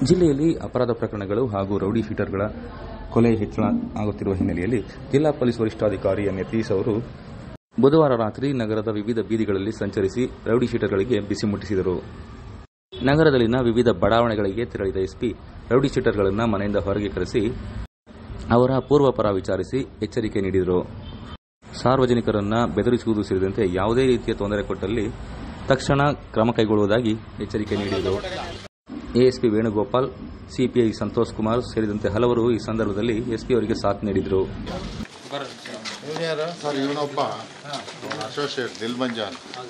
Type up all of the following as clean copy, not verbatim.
ಜಿಲ್ಲೆಯಲ್ಲಿ ಅಪರಾಧ ಪ್ರಕರಣಗಳು ಹಾಗೂ ರೌಡಿ ಶೀಟರ್ಗಳ ಕೊಲೆ ಹೆಚ್ಚಳ ಆಗುತ್ತಿರುವ ಹಿನ್ನೆಲೆಯಲ್ಲಿ ಜಿಲ್ಲಾ ಪೊಲೀಸ್ ವರಿಷ್ಠಾಧಿಕಾರಿ ಎನ್ ಯತೀಶ್ ಅವರು ಬುಧವಾರ ರಾತ್ರಿ ನಗರದ ವಿವಿಧ ಬೀದಿಗಳಲ್ಲಿ ಸಂಚರಿಸಿ ರೌಡಿ ಶೀಟರ್ಗಳಿಗೆ ಬಿಸಿ ಮುಟ್ಟಿಸಿದರು. ನಗರದಲ್ಲಿನ ವಿವಿಧ ಬಡಾವಣೆಗಳಿಗೆ ತೆರಳಿದ ಎಸ್ಪಿ ರೌಡಿ ಶೀಟರ್ಗಳನ್ನು ಮನೆಯಿಂದ ಹೊರಗೆ ಕರೆಸಿ ಅವರ ಪೂರ್ವಾಪರ ವಿಚಾರಿಸಿ ಎಚ್ಚರಿಕೆ ನೀಡಿದರು. ಸಾರ್ವಜನಿಕರನ್ನು ಬೆದರಿಸುವುದು ಸೇರಿದಂತೆ ಯಾವುದೇ ರೀತಿಯ ತೊಂದರೆ ಕೊಟ್ಟಲ್ಲಿ ತಕ್ಷಣ ಕ್ರಮ ಕೈಗೊಳ್ಳುವುದಾಗಿ ಎಚ್ಚರಿಕೆ ನೀಡಿದರು. ಎಎಸ್ಪಿ ವೇಣುಗೋಪಾಲ್, ಸಿಪಿಐ ಸಂತೋಷ್ ಕುಮಾರ್ ಸೇರಿದಂತೆ ಹಲವರು ಈ ಸಂದರ್ಭದಲ್ಲಿ ಎಸ್ಪಿ ಅವರಿಗೆ ಸಾಥ್ ನೀಡಿದರು. ಸರ್ ಇವನೊಬ್ಬ ಅಸೋಸಿಯೇಟ್ ದಿಲ್ ಮಂಜಾ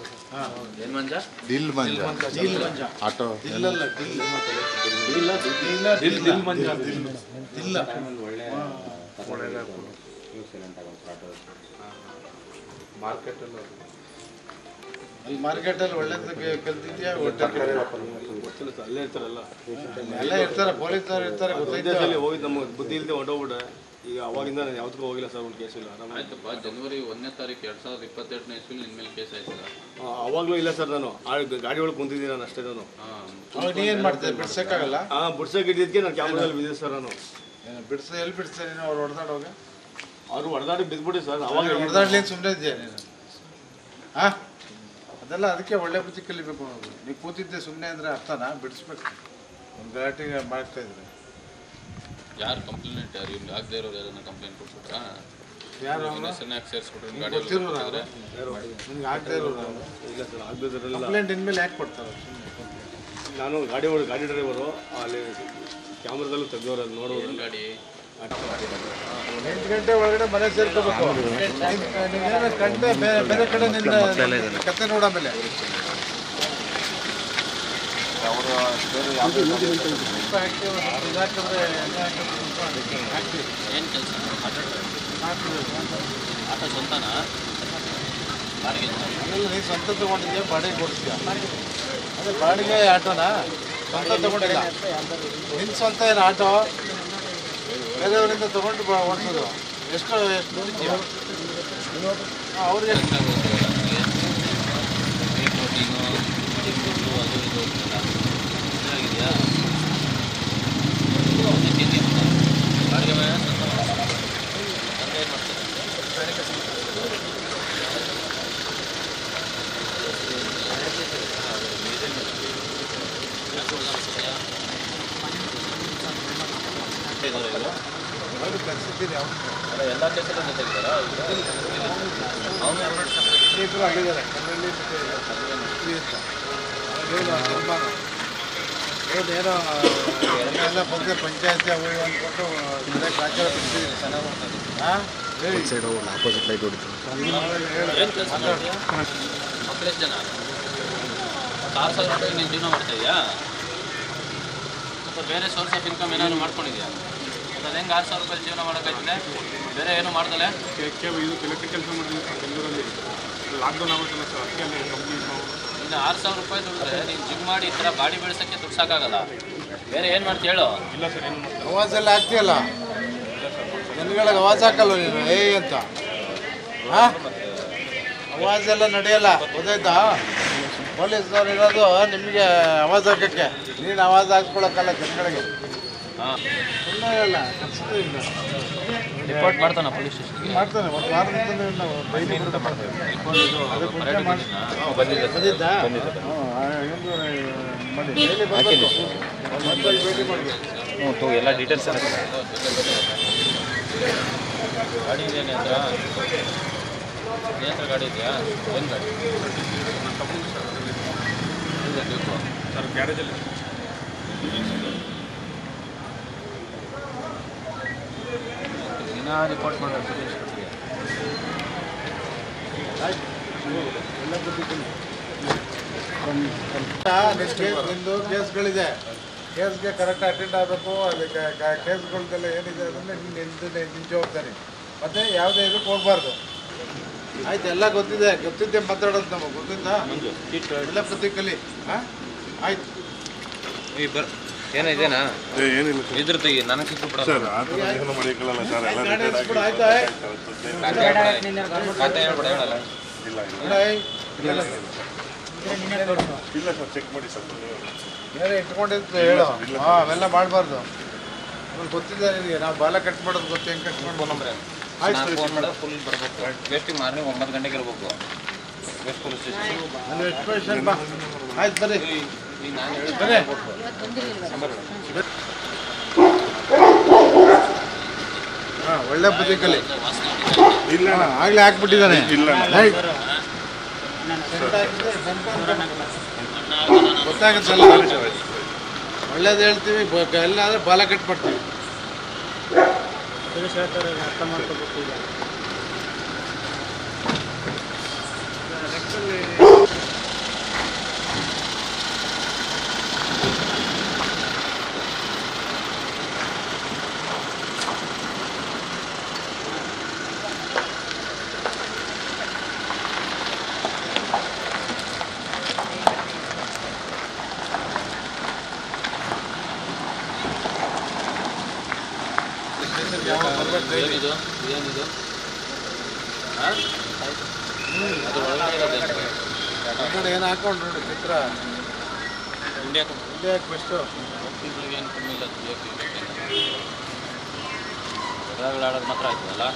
ಆಟೋ ಮಾರ್ಕೆಟಲ್ಲಿ ಒಳ್ಳೇದು ಕಲ್ತಿದ್ಯಾ? ಅಲ್ಲೇ ಇರ್ತಾರಲ್ಲ, ಎಲ್ಲ ಇರ್ತಾರೆ, ಪೊಲೀಸರು ಇರ್ತಾರೆ, ಹೋಗಿ ನಮ್ಗೆ ಬುದ್ಧಿ ಇಲ್ಲದೆ ಹೊಂಟೋಗ್ಬಿಟ್ಟೆ. ಈಗ ಅವಾಗಿಂದ ನಾನು ಯಾವ್ದಕ್ಕೂ ಹೋಗಿಲ್ಲ ಸರ್, ಒಂದು ಕೇಸ್ ಇಲ್ಲ. ಆಯ್ತಪ್ಪ, ಜನವರಿ 1ನೇ ತಾರೀಕು 2022ನೇ ಇಸ್ವಿಲಿ ನಿನ್ನ ಮೇಲೆ ಕೇಸ್ ಆಯ್ತಲ್ಲ? ಅವಾಗಲೂ ಇಲ್ಲ ಸರ್, ನಾನು ಗಾಡಿ ಒಳಗೆ ಕುಂತಿದ್ದೀನಿ ನಾನು ಅಷ್ಟೇ. ನಾನು ನೀ ಏನು ಮಾಡ್ತೇವೆ? ಬಿಡ್ಸೋಕ್ಕಾಗಲ್ಲ. ಬಿಡ್ಸೋಕೆ ಇದ್ದಿದ್ದಕ್ಕೆ ನಾನು ಕ್ಯಾಮ್ರಾದಲ್ಲಿ ಬಿದ್ದೆ ಸರ್. ನಾನು ಎಲ್ಲಿ ಬಿಡಿಸ್ತಾರೆ ನೀನು? ಅವ್ರು ಹೊಡೆದಾಡುವಾಗ ಅವ್ರು ಹೊಡೆದಾಡಿ ಬಿದ್ದುಬಿಡಿ ಸರ್. ಅವಾಗ ಹೊಡೆದಾಡ್ಲಿ ಸುಮ್ಮನೆ ಇದೆಯಾ ನೀನು? ಹಾಂ, ಅದೆಲ್ಲ ಅದಕ್ಕೆ ಒಳ್ಳೆ ಬುದ್ಧಿ ಕಲಿಬೇಕು ಅನ್ನೋದು. ನೀವು ಕೂತಿದ್ದೆ ಸುಮ್ಮನೆ ಅಂದರೆ ಅರ್ಥನಾ? ಬಿಡಿಸ್ಬೇಕು. ಒಂದು ಗಲಾಟೆಗೆ ಮಾಡ್ತಾ ಇದ್ರೆ ಯಾರು ಕಂಪ್ಲೇಂಟ್, ಯಾರು ಇವ್ನಿಗೆ ಆಗದೆ ಇರೋರು ಯಾರನ್ನ ಕಂಪ್ಲೇಂಟ್ ಕೊಟ್ಬಿಟ್ರಾ? ಯಾರು ಚೆನ್ನಾಗಿ ಸೇರಿಸ್ಬಿಟ್ರೆ ಗೊತ್ತಿರೋರು ನಿಮ್ಗೆ ಆಗದೆ ಇರೋರು? ಇಲ್ಲ ಸರ್, ಆಗದಿರಲಿಲ್ಲ. ಕಂಪ್ಲೇಂಟ್ ಇನ್ಮೇಲೆ ಯಾಕೆ ಕೊಡ್ತಾರೆ? ನಾನು ಗಾಡಿ ಡ್ರೈವರು, ಅಲ್ಲಿ ಕ್ಯಾಮ್ರಾದಲ್ಲೂ ತೆಗೆದವ್ರು, ಅದು ನೋಡೋರು. ಗಾಡಿ 8 ಗಂಟೆ ಒಳಗಡೆ ಮನೆ ಸೇರ್ಕೋಬೇಕು. ನೀನೇನು ಕಂಡೆ ಬೇರೆ ಕಡೆ ನಿನ್ನ ಕತೆ ನೋಡ ಮೇಲೆ ಅವರು ಏನು ಕೆಲಸ? ಆಟೋ ಸ್ವಂತನಾ? ಅದೆಲ್ಲ ನೀನು ಸ್ವಂತ ತೊಗೊಂಡಿದ್ಯಾ? ಬಾಡಿಗೆ ಕೊಡ್ತೀಯಾ? ಅದೇ ಬಾಡಿಗೆ ಆಟೋನಾ? ಸ್ವಂತ ತೊಗೊಂಡಿಲ್ಲ. ನಿನ್ನ ಸ್ವಂತ ಏನು ಆಟೋ? ಬೇರೆಯವರಿಂದ ತೊಗೊಂಡು ಓಡಿಸೋದು. ಎಷ್ಟು ದುಡ್ಡಿದ್ಯಾ? ಅವ್ರಿಗೆ ಆಗಿದೆಯಾ? ಬಾಡಿಗೆ ಮೇಲೆ ತಂದೆ ಏನು ಮಾಡ್ತಾರೆ? ಕಲಿಸಿದ್ದೀನಿ. ಅಲ್ಲ, ಎಲ್ಲ ಕೇಸಲ್ಲೂ ಜೊತೆಗಿದ್ದಾರಾ? ಅವನು ಇಬ್ಬರು ಆಗಿದ್ದಾರೆ. ಏನೋ ಎಲ್ಲ ಬಗ್ಗೆ ಪಂಚಾಯತಿ ಅವು ಅಂದ್ಕೊಂಡು ಆಚಾರ ಬಿಡ್ತಿದ್ದೀನಿ. ಚೆನ್ನಾಗಿ ಮಾಡ್ತಾರೆ. ಹಾಂ, ಹೇಳಿ. ಆಪೋಸಿಟ್ ಲೈಟ್ ಹೊಡಿತು. ಏನು ಕೆಲಸ ಮಾಡ್ತೀಯಾ? ಮಕ್ಕಳು ಎಷ್ಟು ಜನ? 6,000 ರೂಪಾಯಿ ನೀನು ಜೀವನ ಮಾಡ್ತಾ ಇದೆಯಾ? ಅಥವಾ ಬೇರೆ ಸೋರ್ಸ್ ಆಫ್ ಇನ್ಕಮ್ ಏನಾದ್ರು ಮಾಡ್ಕೊಂಡಿದ್ಯಾ? ಅದು ಹೆಂಗೆ 6,000 ರೂಪಾಯಿ ಜೀವನ ಮಾಡೋಕ್ಕಾಯ್ತದೆ? ಬೇರೆ ಏನೂ ಮಾಡ್ದಲೆ? ಇದು ಎಲೆಕ್ಟ್ರಿಕ್ ಕೆಲಸ ಮಾಡಿದ್ದೀನಿ ಸರ್ ಬೆಂಗಳೂರಲ್ಲಿ. ಲಾಕ್ಡೌನ್ ಆಗುತ್ತಲ್ಲ ಸರ್, ಅದಕ್ಕೆ ಅಲ್ಲಿ ಕಂಪ್ನಿ. ಇನ್ನು 6,000 ರೂಪಾಯಿ ದುಡಿದ್ರೆ ನೀನು ಜಿಮ್ ಮಾಡಿ ಈ ಥರ ಬಾಡಿ ಬೆಳೆಸೋಕ್ಕೆ ದುಡ್ಡು ಸಾಕಾಗಲ್ಲ. ಬೇರೆ ಏನು ಮಾಡ್ತೀಯ ಹೇಳು? ಇಲ್ಲ ಸರ್, ಏನು ಮಾಡ್ತಾರೆ? ಅವಾಜೆಲ್ಲ ಹಾಕ್ತೀಯಲ್ಲ, ಜನಗಳಿಗೆ ಅವಾಜ್ ಹಾಕಲ್ಲ ನೀನು ಅಂತ? ಹಾಂ, ಅವಾಜೆಲ್ಲ ನಡೆಯಲ್ಲ, ಗೊತ್ತಾಯ್ತಾ? ಪೊಲೀಸ್ನವ್ರು ಇರೋದು ನಿಮಗೆ ಅವಾಜ್ ಹಾಕೋಕ್ಕೆ. ನೀನು ಅವಾಜ್ ಹಾಕ್ಸ್ಕೊಳಕ್ಕಲ್ಲ ಜನಗಳಿಗೆ. ಹಾಂ, ಸುಮ್ಮನೆ ಇಲ್ಲ, ಇಲ್ಲ ರಿಪೋರ್ಟ್ ಮಾಡ್ತಾನೆ ಪೊಲೀಸ್ ಸ್ಟೇಷನ್ಗೆ. ಮಾಡ್ತಾನೆ. ಒಂದು ವಾರದಿಂದ ನಾವು ಡೈಲಿ ಮಾಡ್ತೇವೆ. ಬಂದಿದ್ದಾ? ಮಾಡಿ ಡೈಲಿ ಬರಬೇಕು. ಒಂದು ಭೇಟಿ ಮಾಡಬೇಕು. ಎಲ್ಲ ಡೀಟೇಲ್ಸ್ ಗಾಡಿ ಇದೆ ಹತ್ರ? ಏನು ಗಾಡಿ ಇದೆಯಾ? ಏನು ಗಾಡಿ? ಸರ್ ಗ್ಯಾರೇಜಲ್ಲಿ ದಿನ ರಿಪೋರ್ಟ್ ಮಾಡೋದು ಪೊಲೀಸ್ ಸ್ಟೇಷನ್ಗೆ. ನಿಂದು ಕೇಸ್ಗಳಿದೆ, ಕೇಸ್ಗೆ ಕರೆಕ್ಟ್ ಅಟೆಂಡ್ ಆಗಬೇಕು. ಅದಕ್ಕೆ ಕೇಸ್ಗಳದೆಲ್ಲ ಏನಿದೆ ಅದನ್ನು ನಿನ್ನ ಜವಾಬ್ದಾರಿ. ಮತ್ತು ಯಾವುದೇ ಇದಕ್ಕೆ ಹೋಗ್ಬಾರ್ದು. ಆಯ್ತು, ಎಲ್ಲ ಗೊತ್ತಿದ್ದೆ ಮಾತಾಡೋದು ನಮಗೆ ಗೊತ್ತಿದ್ದ. ಎಲ್ಲ ಪ್ರತಿ ಕಲಿ. ಹಾಂ, ಆಯ್ತು. ಏನಿದೆನಾ? ಏನಿಲ್ಲ ಇದ್ರ ತೆಗಿ, ನನಗೆ ಸಿಕ್ಕು ಬಿಡ. ಸರ್, ಆ ಥರ ಏನು ಮಾಡಿಕೊಳ್ಳಲ್ಲ ಸರ್. ಎಲ್ಲ ಖಾತೆ ಹೇಳ್ಬೇಡ, ಹೇಳಲ್ಲ. ಇಲ್ಲ ಇಲ್ಲ ಇಲ್ಲ ಸರ್, ಚೆಕ್ ಮಾಡಿ ಸ್ವಲ್ಪ. ಏನೇ ಇಟ್ಕೊಂಡಿದ್ದು ಹೇಳು. ಅವೆಲ್ಲ ಮಾಡಬಾರ್ದು. ನಮ್ಗೆ ಗೊತ್ತಿದೆ ನಿನಗೆ, ನಾವು ಬಾಲ ಕಟ್ ಮಾಡೋದು ಗೊತ್ತು, ಹೆಂಗೆ ಕಟ್ ಮಾಡ್ಬೋದು. ಆಯ್ತು, ಫೋನ್ ಮಾಡೋದು ಫುಲ್ ಬರಬೇಕು. ವೇಸ್ಟಿಗೆ ಮಾರ್ನಿಂಗ್ 9 ಗಂಟೆಗೆ ಇರಬೇಕು ವೇಸ್ಟ್ ಪೊಲೀಸ್ ಸ್ಟೇಷನ್. ನಾನು ಎಕ್ಸ್ಪ್ರೆಷನ್ ಬಾ. ಆಯ್ತು ಬರ್ರಿ. ಈಗ ನಾನು ಹೇಳಿ ಬರ್ರಿ. ಹಾಂ, ಒಳ್ಳೆ ಬುದ್ಧಿ ಕಲಿ. ಇಲ್ಲ ಆಗಲೇ ಹಾಕ್ಬಿಟ್ಟಿದ್ದಾನೆ. ಇಲ್ಲ ಗೊತ್ತಾಗುತ್ತಲ್ಲ, ಒಳ್ಳೇದು ಹೇಳ್ತೀವಿ, ಎಲ್ಲ ಆದರೆ ಬಾಲ ಕಟ್ ಮಾಡ್ತೀವಿ. ಅರ್ಥ ಮಾಡ್ಕೋಬೇಕು. ಏನಿದು ಏನಿದು ಅದು ಒಳಗಡೆ ಇರೋದು ಆ ಕಡೆ ಏನು ಹಾಕೊಂಡು ನೋಡಿ ಚಿತ್ರ. India ಇಂಡಿಯಾಕ್ಕೆ best. ಏನು ಕಮ್ಮಿ ಇಲ್ಲ. ಹೊರಗಡೆ ಆಡೋದು ಮಾತ್ರ ಆಯ್ತದಲ್ಲ.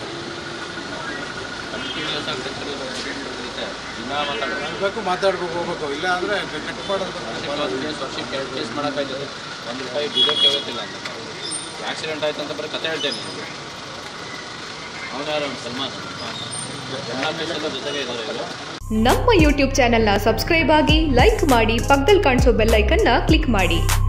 ಕಂಟಿನ್ಯೂಸ್ ಆಗಿ ದಿನ ಮಾತಾಡೋದು, ಮಾತಾಡ್ಬೇಕು ಹೋಗ್ಬೇಕು. ಇಲ್ಲ ಅಂದರೆ ಕಟ್ ಮಾಡೋದು. ವರ್ಷಕ್ಕೆ 2 ಕೇಸ್ ಮಾಡೋಕ್ಕಾಯ್ತದೆ. ₹1 ದುಡ್ಡಕ್ಕೆ ಹೋಗುತ್ತಿಲ್ಲ ಅಂತ. ಆಕ್ಸಿಡೆಂಟ್ ಆಯ್ತು ಅಂತ ಬರೀ ಕತೆ ಹೇಳ್ತೇನೆ. ಅವನು ಯಾರು ಸಲ್ಮಾನ್ ಎಲ್ಲ ಕೇಸಲ್ಲ ಜೊತೆಗೆ ಇದ್ದಾರೆ ಇವರು. ನಮ್ಮ ಯೂಟ್ಯೂಬ್ ಚಾನೆಲ್ನ ಸಬ್ಸ್ಕ್ರೈಬ್ ಆಗಿ, ಲೈಕ್ ಮಾಡಿ, ಪಕ್ಕದಲ್ಲಿ ಕಾಣಿಸೋ ಬೆಲ್ ಐಕನ್ನ ಕ್ಲಿಕ್ ಮಾಡಿ.